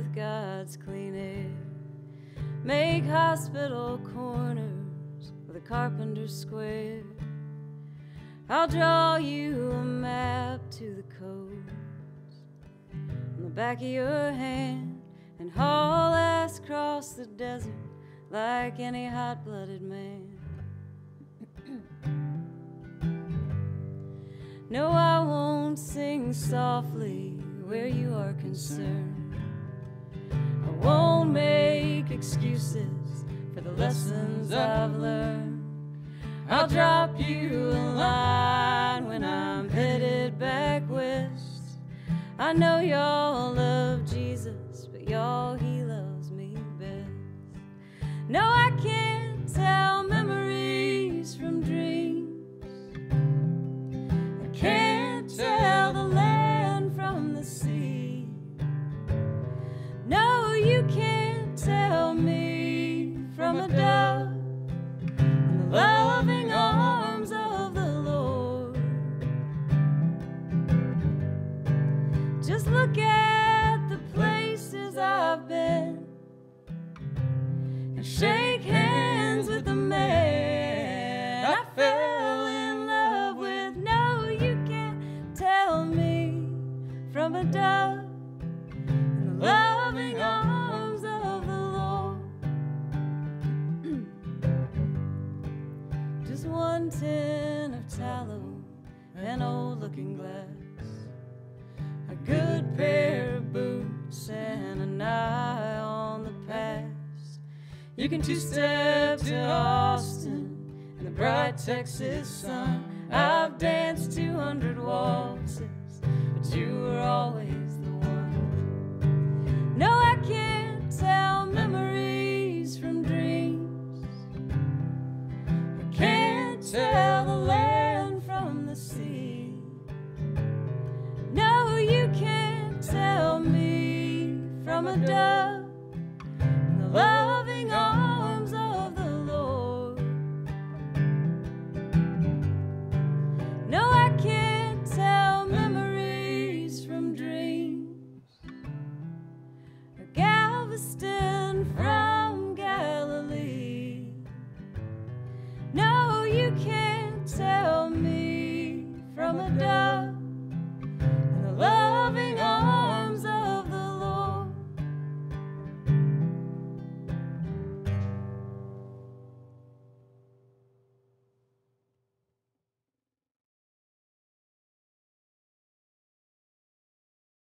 with God's clean air. Make hospital corners with a carpenter's square. I'll draw you a map to the coast on the back of your hand and haul ass across the desert like any hot-blooded man. No, I won't sing softly where you are concerned. I won't make excuses for the lessons I've learned. I'll drop you a line when I'm headed back west. I know y'all love Jesus, but y'all, he loves me best. No, I can't tell memories from dreams. I can't tell the land from the sea. No, you can't tell me from a dove in the loving arms of the Lord. Just look at the places I've been and shake hands with the man I fell in love with. No, you can't tell me from a dove in the loving arms of the Lord. Just 1 tin of tallow, an old looking glass, a good pair of boots, and an eye on the past. You can two-step to Austin in the bright Texas sun. I've danced 200 waltzes, but you were always the one. No, I can't tell memories from dreams. I can't tell the land from the sea. No, you can't tell me from a dove in the loving arms of the Lord. No, I can't tell memories from dreams. A Galveston